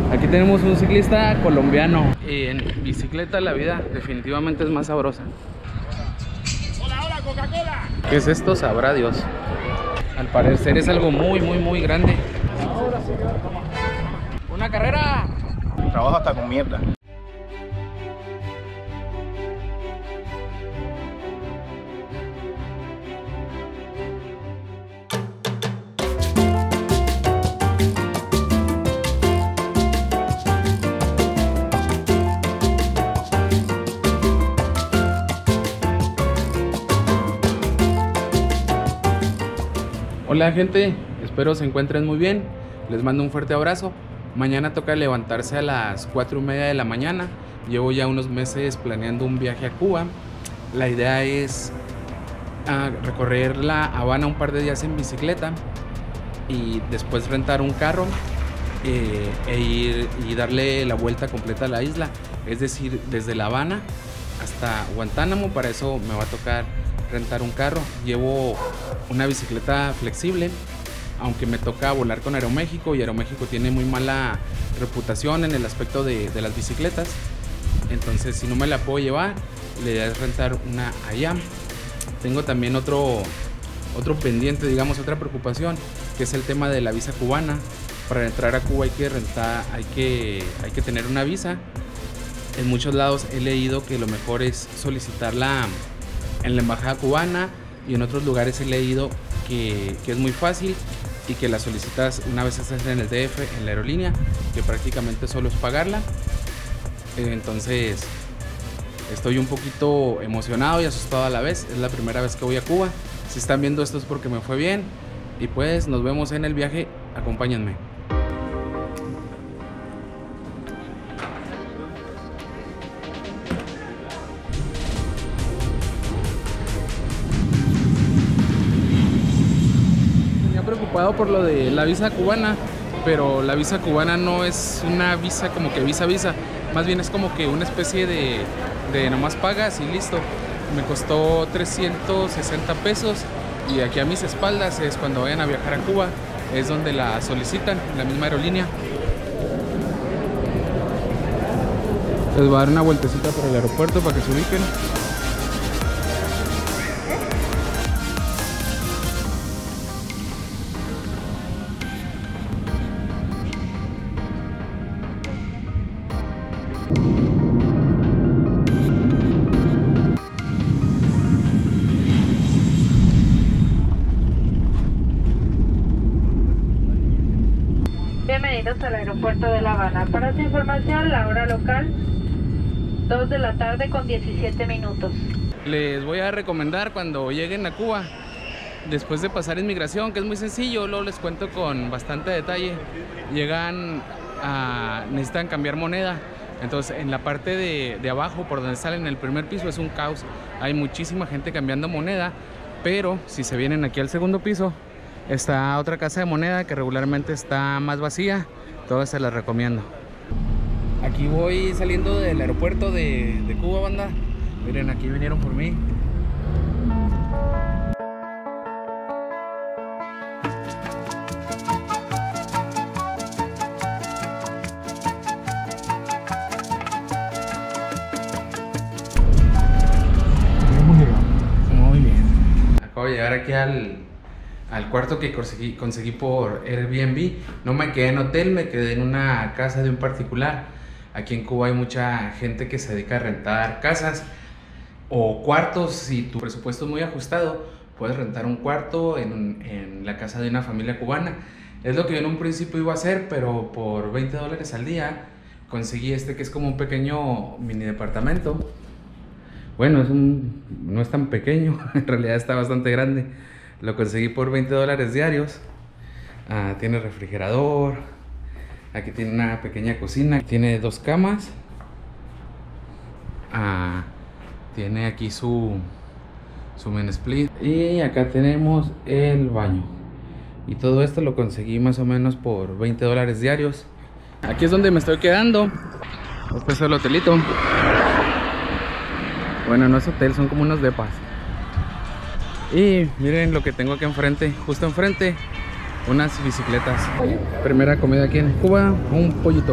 Aquí tenemos un ciclista colombiano. Y en bicicleta la vida definitivamente es más sabrosa. Hola, hola, Coca-Cola. ¿Qué es esto? Sabrá Dios. Al parecer es algo muy grande. ¡Una carrera! Trabajo hasta con mierda. Hola gente, espero se encuentren muy bien. Les mando un fuerte abrazo. Mañana toca levantarse a las 4:30 de la mañana. Llevo ya unos meses planeando un viaje a Cuba. La idea es recorrer La Habana un par de días en bicicleta y después rentar un carro e ir y darle la vuelta completa a la isla. Es decir, desde La Habana hasta Guantánamo. Para eso me va a tocar rentar un carro. Llevo una bicicleta flexible, aunque me toca volar con Aeroméxico y Aeroméxico tiene muy mala reputación en el aspecto de las bicicletas. Entonces, si no me la puedo llevar, la idea es rentar una allá. Tengo también otro pendiente, digamos, otra preocupación, que es el tema de la visa cubana. Para entrar a Cuba hay que tener una visa. En muchos lados he leído que lo mejor es solicitarla en la embajada cubana, y en otros lugares he leído que es muy fácil y que la solicitas una vez estás en el DF, en la aerolínea, que prácticamente solo es pagarla. Entonces estoy un poquito emocionado y asustado a la vez. Es la primera vez que voy a Cuba. Si están viendo esto es porque me fue bien. Y pues nos vemos en el viaje. Acompáñenme. Preocupado por lo de la visa cubana, pero la visa cubana no es una visa como que visa, más bien es como que una especie de nomás pagas y listo. Me costó 360 pesos y aquí a mis espaldas es cuando vayan a viajar a Cuba, es donde la solicitan, en la misma aerolínea. Les voy a dar una vueltecita por el aeropuerto para que se ubiquen. Bienvenidos al aeropuerto de La Habana. Para su información, la hora local, 2 de la tarde con 17 minutos. Les voy a recomendar cuando lleguen a Cuba, después de pasar inmigración, que es muy sencillo, luego les cuento con bastante detalle. Necesitan cambiar moneda. Entonces en la parte de abajo, por donde salen en el primer piso, es un caos. Hay muchísima gente cambiando moneda, pero si se vienen aquí al segundo piso, está otra casa de moneda que regularmente está más vacía. Todas se las recomiendo. Aquí voy saliendo del aeropuerto de Cuba, banda. Miren, aquí vinieron por mí. Muy bien. Acabo de llegar aquí al cuarto que conseguí por Airbnb. No me quedé en hotel, me quedé en una casa de un particular. Aquí en Cuba hay mucha gente que se dedica a rentar casas o cuartos. Si tu presupuesto es muy ajustado, puedes rentar un cuarto en la casa de una familia cubana. Es lo que yo en un principio iba a hacer, pero por $20 al día conseguí este que es como un pequeño mini departamento. Bueno, no es tan pequeño, en realidad está bastante grande. Lo conseguí por $20 diarios. Tiene refrigerador. Aquí tiene una pequeña cocina. Tiene 2 camas. Tiene aquí su main split. Y acá tenemos el baño. Y todo esto lo conseguí más o menos por $20 diarios. Aquí es donde me estoy quedando. Este es el hotelito. Bueno, no es hotel, son como unos depas. Y miren lo que tengo aquí enfrente. Justo enfrente unas bicicletas. Primera comida aquí en Cuba, un pollito.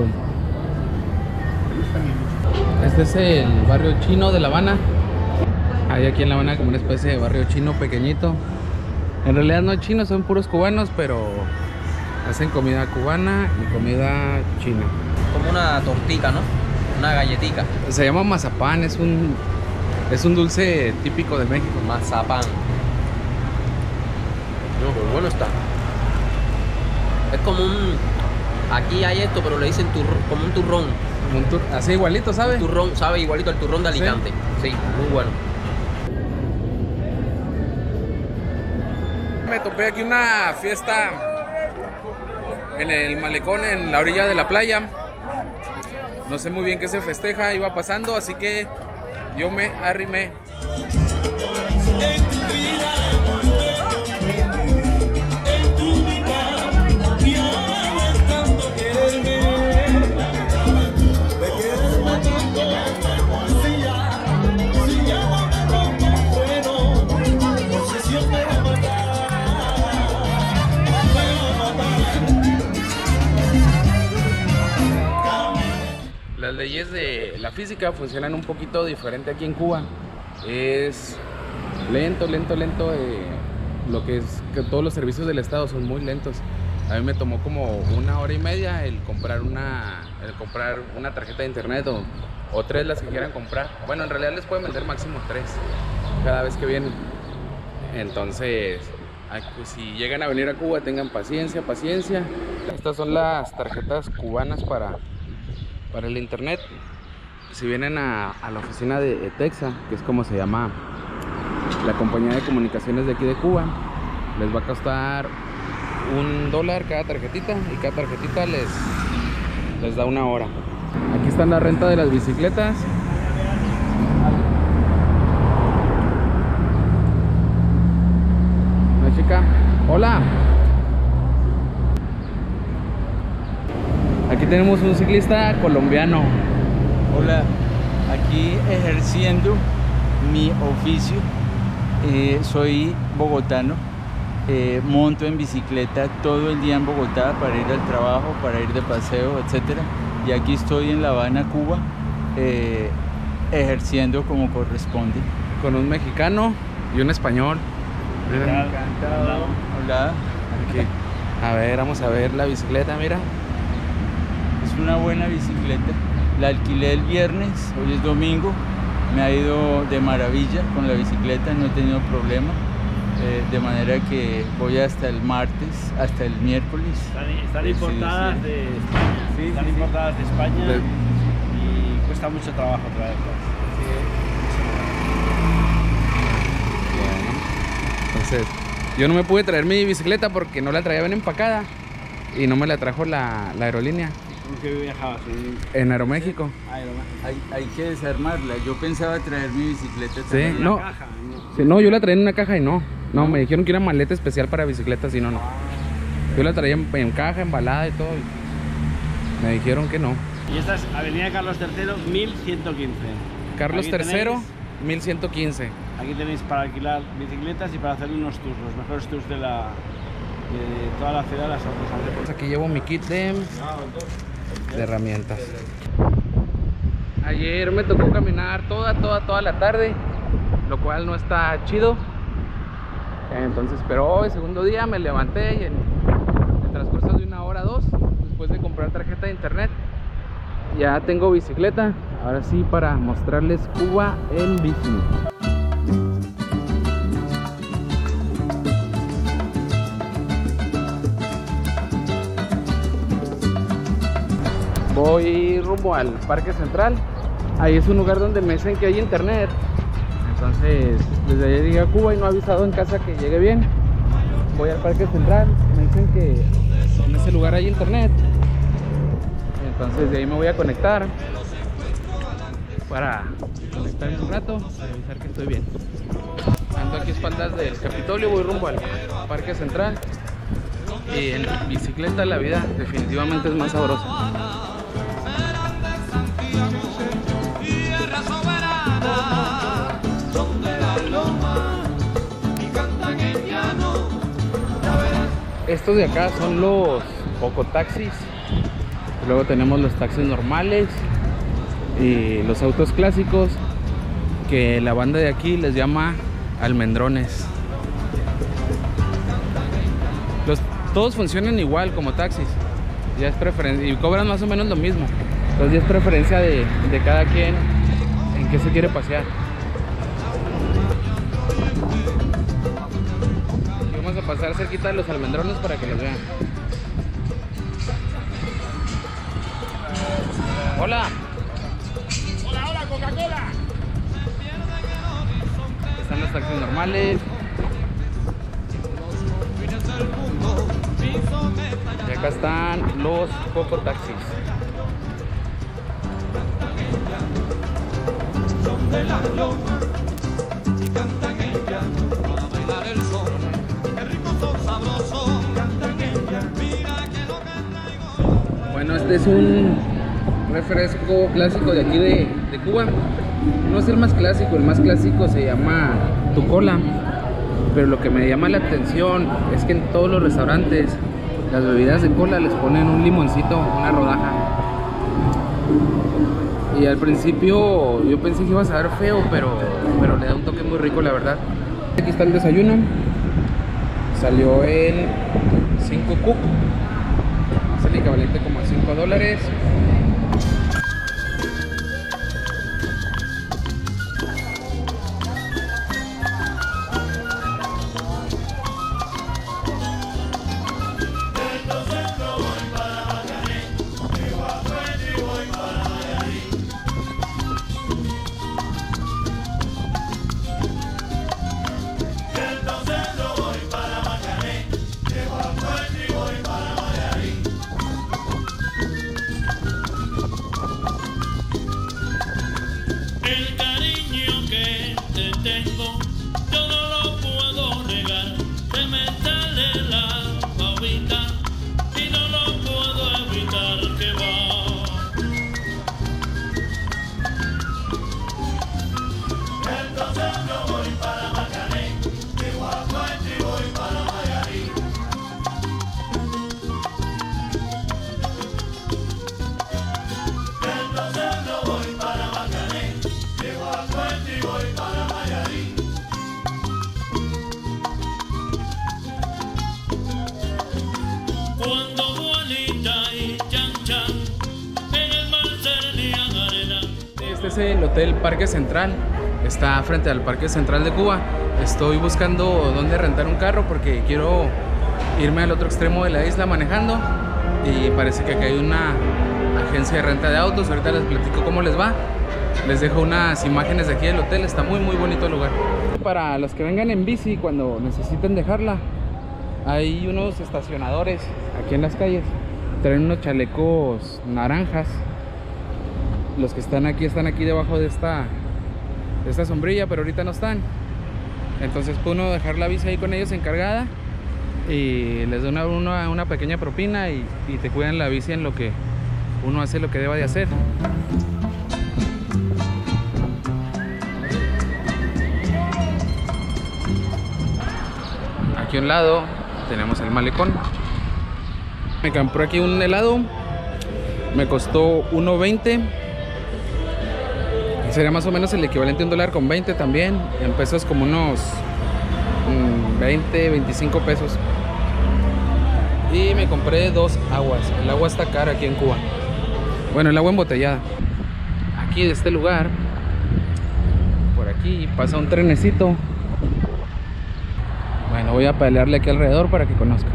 Este es el barrio chino de La Habana. Hay aquí en La Habana como una especie de barrio chino pequeñito. En realidad no es chino, son puros cubanos, pero hacen comida cubana y comida china. Como una tortica, ¿no? Una galletica. Se llama mazapán, es un dulce típico de México. Mazapán. No, pues bueno está. Es como un... Aquí hay esto, pero le dicen como un turrón. Así igualito, ¿sabe? Un turrón, sabe igualito al turrón de Alicante. Sí, muy bueno. Me topé aquí una fiesta en el malecón, en la orilla de la playa. No sé muy bien qué se festeja, iba pasando, así que yo me arrimé. Las leyes de la física funcionan un poquito diferente aquí en Cuba. Es lento. Lo que es que todos los servicios del Estado son muy lentos. A mí me tomó como 1 hora y media el comprar una tarjeta de internet o 3 las que quieran comprar. Bueno, en realidad les pueden vender máximo 3 cada vez que vienen. Entonces, pues, si llegan a venir a Cuba, tengan paciencia. Estas son las tarjetas cubanas para el internet. Si vienen a la oficina de ETEXA, que es como se llama la compañía de comunicaciones de aquí de Cuba, les va a costar $1 cada tarjetita, y cada tarjetita les da 1 hora. Aquí están la renta de las bicicletas. Una chica, hola. Aquí tenemos un ciclista colombiano. Hola, aquí ejerciendo mi oficio. Soy bogotano, monto en bicicleta todo el día en Bogotá para ir al trabajo, para ir de paseo, etc. Y aquí estoy en La Habana, Cuba, ejerciendo como corresponde. Con un mexicano y un español. Encantado. Hola. Aquí. A ver, vamos a ver la bicicleta, mira. Es una buena bicicleta. La alquilé el viernes, hoy es domingo. Me ha ido de maravilla con la bicicleta, no he tenido problema. De manera que voy hasta el martes, hasta el miércoles. Están importadas de España. Están importadas de España y cuesta mucho trabajo traerlas. Entonces, yo no me pude traer mi bicicleta porque no la traía bien empacada y no me la trajo la aerolínea. ¿Con qué viajabas? En Aeroméxico. Hay que desarmarla. Yo pensaba traer mi bicicleta. Sí, no. Caja, ¿no? Sí, no, yo la traía en una caja y no, me dijeron que era maleta especial para bicicletas y no. Yo la traía en caja, embalada y todo. Y me dijeron que no. Y esta es Avenida Carlos III, 1115. Carlos Aquí III, tenéis- 1115. Aquí tenéis para alquilar bicicletas y para hacer unos tours, los mejores tours de toda la ciudad, las otras. Pues aquí llevo mi kit de herramientas. Ayer me tocó caminar toda la tarde, lo cual no está chido. Entonces, pero hoy, segundo día, me levanté y en el transcurso de 1 hora, 2, después de comprar tarjeta de internet, ya tengo bicicleta. Ahora sí, para mostrarles Cuba en bici. Voy rumbo al Parque Central. Ahí es un lugar donde me dicen que hay internet. Entonces, desde ayer llegué a Cuba y no he avisado en casa que llegue bien. Voy al Parque Central. Me dicen que en ese lugar hay internet. Entonces, de ahí me voy a conectar para conectarme un rato y avisar que estoy bien. Ando aquí a espaldas del Capitolio, voy rumbo al Parque Central. Y en bicicleta la vida definitivamente es más sabrosa. Estos de acá son los pocotaxis. Luego tenemos los taxis normales y los autos clásicos, que la banda de aquí les llama almendrones. Todos funcionan igual como taxis. Ya es preferencia y cobran más o menos lo mismo. Entonces ya es preferencia de cada quien en qué se quiere pasear. Aquí vamos a pasar cerquita de los almendrones para que los vean. Hola. Hola, Coca-Cola. Están los taxis normales. Y acá están los pocotaxis. Bueno, este es un refresco clásico de aquí de Cuba. No es el más clásico, el más clásico se llama Tu Cola. Pero lo que me llama la atención es que en todos los restaurantes las bebidas de cola les ponen un limoncito, una rodaja. Y al principio yo pensé que iba a saber feo, pero le da un toque muy rico, la verdad. Aquí está el desayuno. Salió en 5 cook. Es el equivalente como a $5. Este es el Hotel Parque Central. Está frente al Parque Central de Cuba. Estoy buscando dónde rentar un carro porque quiero irme al otro extremo de la isla manejando. Y parece que aquí hay una agencia de renta de autos. Ahorita les platico cómo les va. Les dejo unas imágenes de aquí del hotel. Está muy bonito el lugar. Para los que vengan en bici cuando necesiten dejarla, hay unos estacionadores aquí en las calles. Traen unos chalecos naranjas. Los que están aquí debajo de esta sombrilla, pero ahorita no están. Entonces puede uno dejar la bici ahí con ellos encargada y les da una pequeña propina y te cuidan la bici en lo que uno hace lo que deba de hacer. Aquí a un lado tenemos el malecón. Me compré aquí un helado, me costó $1.20. Sería más o menos el equivalente a $1.20 también. En pesos como unos 20, 25 pesos. Y me compré 2 aguas. El agua está cara aquí en Cuba. Bueno, el agua embotellada. Aquí de este lugar, por aquí pasa un trenecito. Bueno, voy a pedalearle aquí alrededor para que conozcan.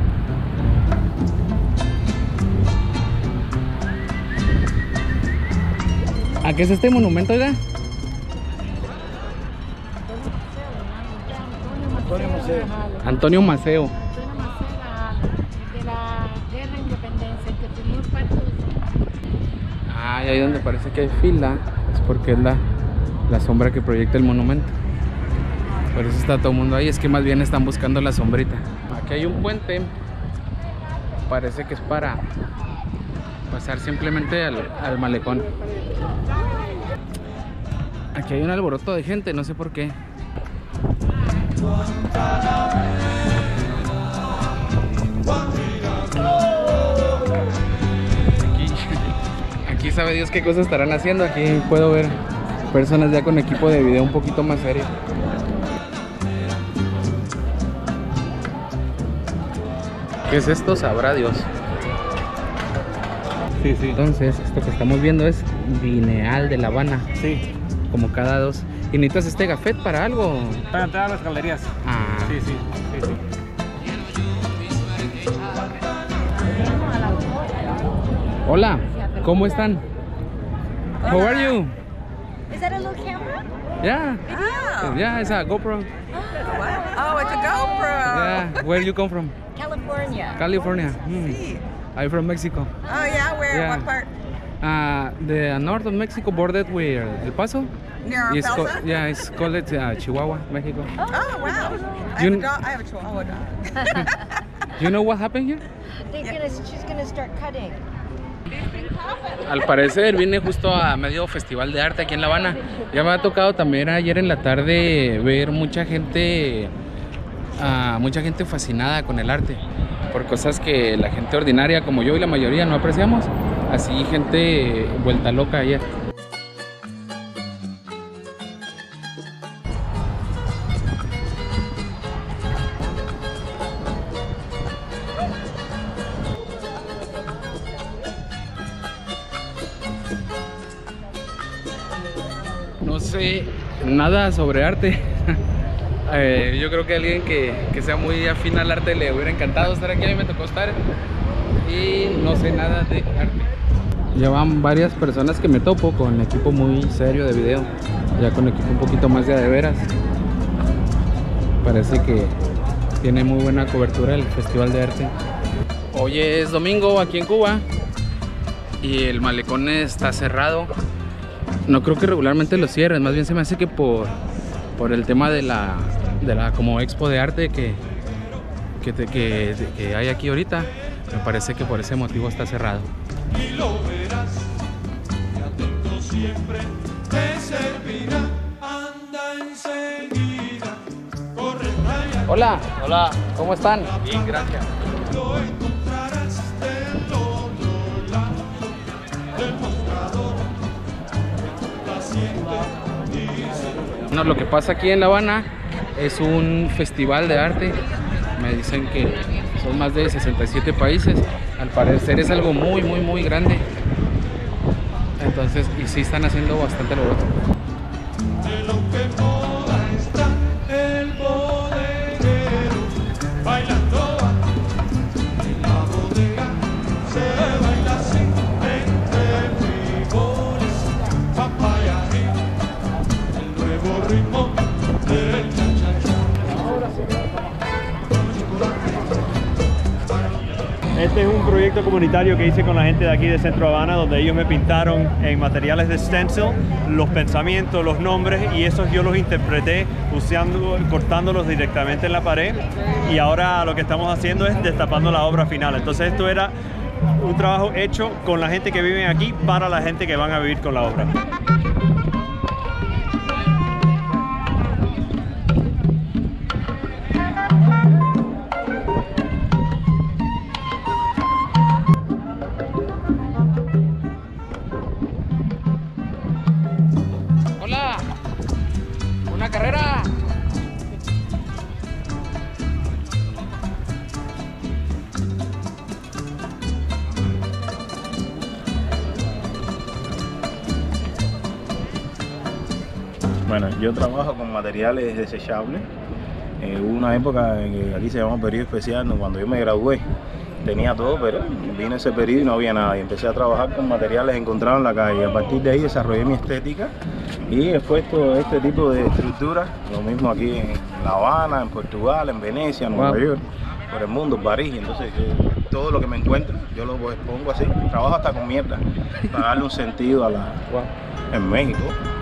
¿A qué es este monumento, oiga? Antonio Maceo. De la guerra de independencia, que tuvimos parte de eso. Ah, y ahí donde parece que hay fila es porque es la sombra que proyecta el monumento. Por eso está todo el mundo ahí, es que más bien están buscando la sombrita. Aquí hay un puente. Parece que es para pasar simplemente al malecón. Aquí hay un alboroto de gente, no sé por qué. sabe Dios qué cosas estarán haciendo. Aquí puedo ver personas ya con equipo de video un poquito más serio. ¿Qué es esto? Sabrá Dios. Sí, sí. Entonces, esto que estamos viendo es Vineal de La Habana. Sí. Como cada 2. ¿Y necesitas este gafet para algo? Para entrar a las galerías. Ah. Sí, sí, sí, sí. Hola, ¿cómo están? How are you? Is that a little camera? Yeah. Oh. Yeah, it's a GoPro. Wow. Oh, it's a GoPro. Yeah. Where you come from? California. California. Hmm. Sí. I'm from Mexico. Oh yeah, where? Yeah. What part? The north of Mexico, bordered with El Paso. Near It's Elsa? yeah, it's called Chihuahua, Mexico. Oh wow. I You- have a Chihuahua dog. You know what happened here? She's gonna start cutting. Al parecer vine justo a medio festival de arte aquí en La Habana. Ya me ha tocado también ayer en la tarde ver mucha gente fascinada con el arte, por cosas que la gente ordinaria como yo y la mayoría no apreciamos. Así gente vuelta loca ayer. No sé nada sobre arte. Yo creo que alguien que sea muy afín al arte le hubiera encantado estar aquí. A mí me tocó estar y no sé nada de arte. Llevan varias personas que me topo con equipo muy serio de video, ya con equipo un poquito más de veras. Parece que tiene muy buena cobertura el Festival de Arte. Hoy es domingo aquí en Cuba y el malecón está cerrado. No creo que regularmente lo cierren, más bien se me hace que por el tema de la como expo de arte que hay aquí ahorita, me parece que por ese motivo está cerrado. Y lo verás, que atento siempre te servirá. Anda enseguida, corre, raya. Hola. Hola. ¿Cómo están? Bien, gracias. Lo encontrarás del otro lado del mostrador. No, lo que pasa aquí en La Habana es un festival de arte. Me dicen que son más de 67 países. Al parecer es algo muy, muy, muy grande. Entonces, y sí están haciendo bastante alboroto. De lo que moda está el bodeguero, bailando va. En la bodega se baila así, entre frijoles, papaya, el nuevo ritmo del cha-cha-cha. Este es un proyecto comunitario que hice con la gente de aquí de Centro Habana, donde ellos me pintaron en materiales de stencil los pensamientos, los nombres, y esos yo los interpreté cortándolos directamente en la pared, y ahora lo que estamos haciendo es destapando la obra final. Entonces esto era un trabajo hecho con la gente que vive aquí para la gente que van a vivir con la obra. Hola. Una carrera. Bueno, yo trabajo con materiales desechables. Hubo una época en que aquí se llamaba periodo especial, ¿no? Cuando yo me gradué tenía todo, pero vino ese periodo y no había nada. Y empecé a trabajar con materiales encontrados en la calle. A partir de ahí desarrollé mi estética y he puesto este tipo de estructuras. Lo mismo aquí en La Habana, en Portugal, en Venecia, en Nueva York, por el mundo, en París. Entonces todo lo que me encuentro yo lo pongo así. Trabajo hasta con mierda para darle un sentido a la... En México.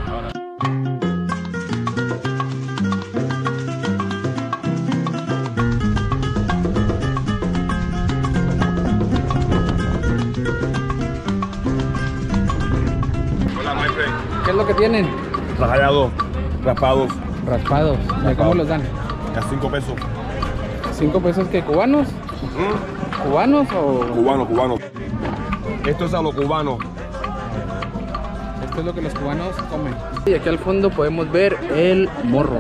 ¿Qué es lo que tienen? Rajados, raspados. Raspados. ¿De cómo los dan? A 5 pesos. ¿5 pesos que cubanos? ¿Cubanos o...? Cubano. Esto es a lo cubano. Esto es lo que los cubanos comen. Y aquí al fondo podemos ver el morro.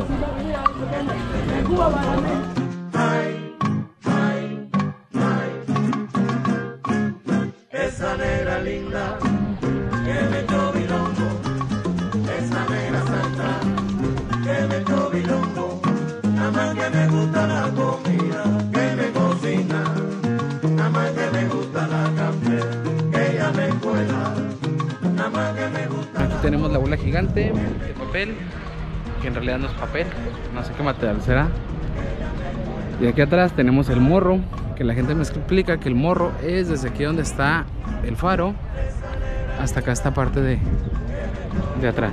Esa negra linda que me echó bilongo, esa negra santa que me echó bilongo, nada más que me gusta la comida que me cocina, nada más que me gusta la café que ella me cuela, nada más que me gusta. Aquí tenemos la bola gigante de papel, que en realidad no es papel, no sé qué material será. Y aquí atrás tenemos el morro, que la gente me explica que el morro es desde aquí donde está el faro hasta acá esta parte de atrás.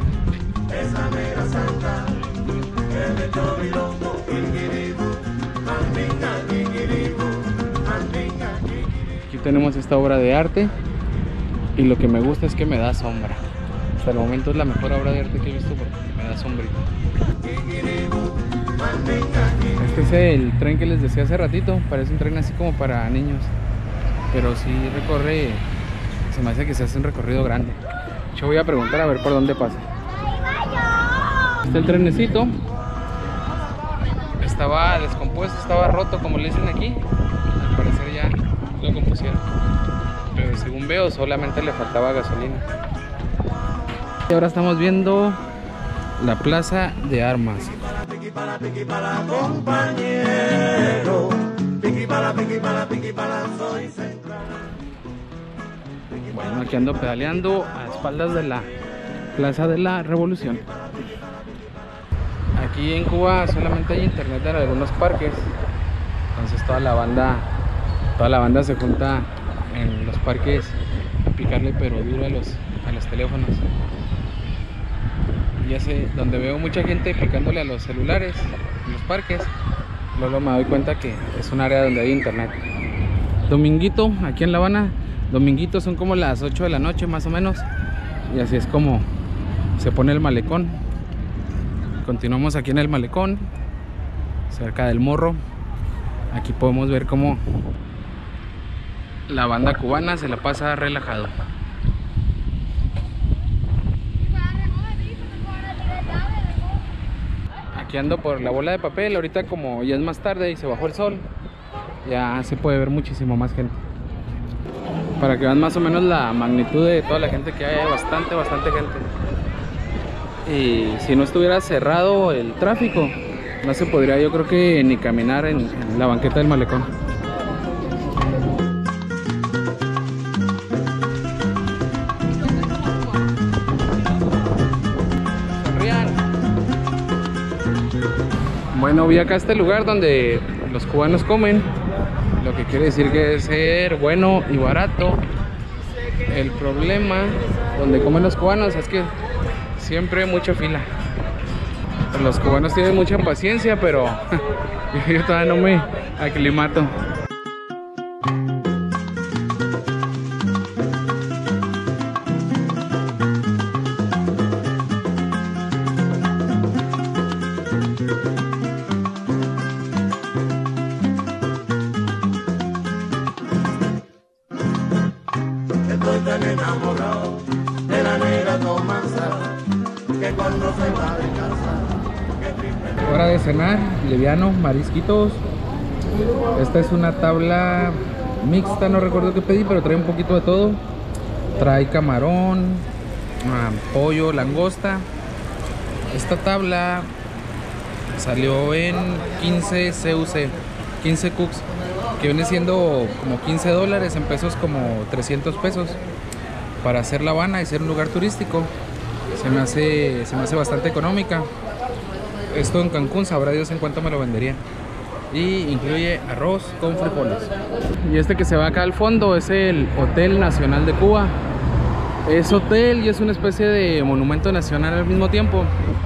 Aquí tenemos esta obra de arte y lo que me gusta es que me da sombra. Hasta el momento es la mejor obra de arte que he visto porque me da sombrita. Este es el tren que les decía hace ratito, parece un tren así como para niños, pero sí recorre, se me hace que se hace un recorrido grande. Yo voy a preguntar a ver por dónde pasa. Este es el trenecito, estaba descompuesto, estaba roto como le dicen aquí, al parecer ya lo compusieron, pero según veo solamente le faltaba gasolina. Y ahora estamos viendo la plaza de armas. Piqui para compañero, piqui para soy central. Bueno, aquí ando pedaleando a espaldas de la Plaza de la Revolución. Aquí en Cuba solamente hay internet en algunos parques, entonces toda la banda se junta en los parques a picarle pero duro a los teléfonos. Ya sé, donde veo mucha gente picándole a los celulares en los parques, luego me doy cuenta que es un área donde hay internet. Dominguito, aquí en La Habana, dominguito son como las 8 de la noche más o menos, y así es como se pone el malecón. Continuamos aquí en el malecón, cerca del morro. Aquí podemos ver cómo la banda cubana se la pasa relajado. Aquí ando por la bola de papel, ahorita como ya es más tarde y se bajó el sol, ya se puede ver muchísimo más gente. Para que vean más o menos la magnitud de toda la gente que hay, bastante gente. Y si no estuviera cerrado el tráfico, no se podría, yo creo que ni caminar en la banqueta del malecón. Bueno, vi acá este lugar donde los cubanos comen, lo que quiere decir que debe ser bueno y barato. El problema donde comen los cubanos es que siempre hay mucha fila. Los cubanos tienen mucha paciencia, pero yo todavía no me aclimato. Estoy tan enamorado de la negra Tomanza que cuando se va de casa. Hora de cenar, liviano, marisquitos. Esta es una tabla mixta, no recuerdo qué pedí, pero trae un poquito de todo. Trae camarón, pollo, langosta. Esta tabla salió en 15 CUC, 15 cooks, que viene siendo como $15, en pesos como 300 pesos. Para hacer La Habana y ser un lugar turístico se me hace bastante económica. Esto en Cancún sabrá Dios en cuánto me lo vendería. Y incluye arroz con frijoles. Y este que se ve acá al fondo es el Hotel Nacional de Cuba. Es hotel y es una especie de monumento nacional al mismo tiempo.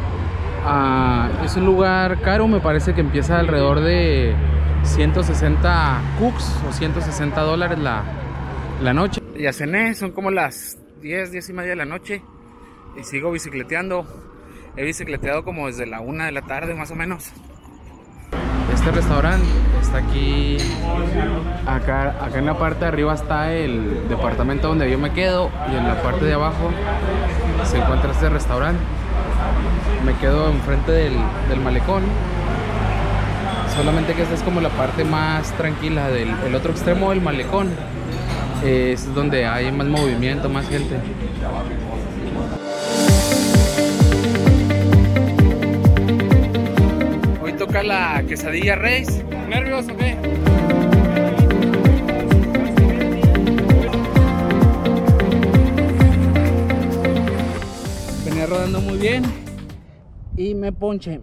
Es un lugar caro, me parece que empieza alrededor de 160 cooks o $160 la noche. Ya cené, son como las 10 y media de la noche y sigo bicicleteando. He bicicleteado como desde la 1 de la tarde más o menos. Este restaurante está aquí, acá en la parte de arriba está el departamento donde yo me quedo y en la parte de abajo se encuentra este restaurante. Me quedo enfrente del malecón, solamente que esta es como la parte más tranquila del otro extremo del malecón. Es donde hay más movimiento, más gente. Hoy toca la quesadilla Reis. ¿Nervios o qué? Venía rodando muy bien y me ponché.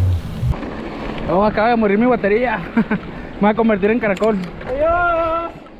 Oh, acaba de morir mi batería. Me voy a convertir en caracol. Adiós.